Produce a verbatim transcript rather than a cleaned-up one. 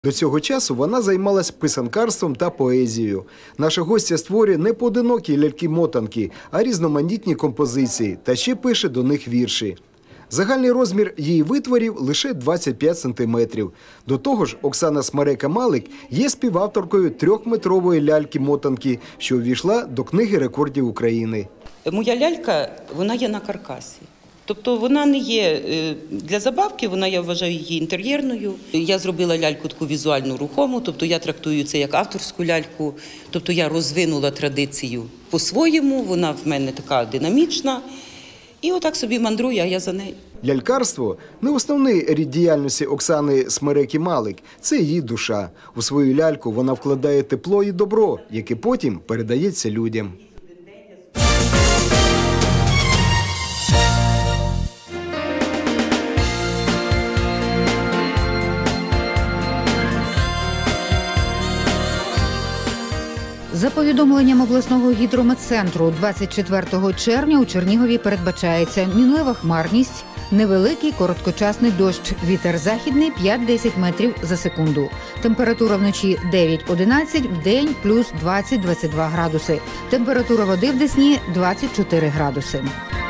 До цього часу вона займалась писанкарством та поезією. Наша гостя створює не поодинокі ляльки-мотанки, а різноманітні композиції та ще пише до них вірші. Загальний розмір її витворів – лише двадцять п'ять сантиметрів. До того ж, Оксана Смерека-Малик є співавторкою трьохметрової ляльки-мотанки, що увійшла до книги рекордів України. Моя лялька, вона є на каркасі. Тобто вона не є для забавки, вона, я вважаю її інтер'єрною. Я зробила ляльку таку візуально рухому, тобто я трактую це як авторську ляльку. Тобто я розвинула традицію по-своєму, вона в мене така динамічна. І отак собі мандрую, а я за нею. Лялькарство – не основний рід діяльності Оксани Смереки-Малик. Це її душа. У свою ляльку вона вкладає тепло і добро, яке потім передається людям. За повідомленням обласного гідрометцентру, двадцять четвертого червня у Чернігові передбачається мінлива хмарність, невеликий короткочасний дощ, вітер західний п'ять-десять метрів за секунду. Температура вночі дев'ять-одинадцять, вдень плюс двадцять-двадцять два градуси. Температура води в Десні двадцять чотири градуси.